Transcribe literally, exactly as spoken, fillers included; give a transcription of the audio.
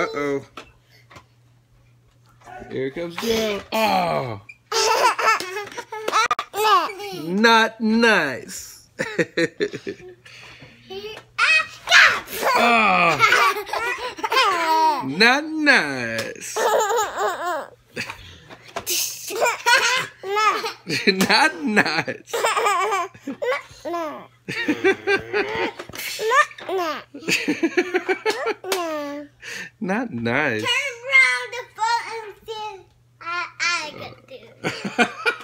Uh-oh. Here comes Joe. Oh. Not nice. Oh. Not nice. Not nice. Not nice. Turn around the phone and see I I can do.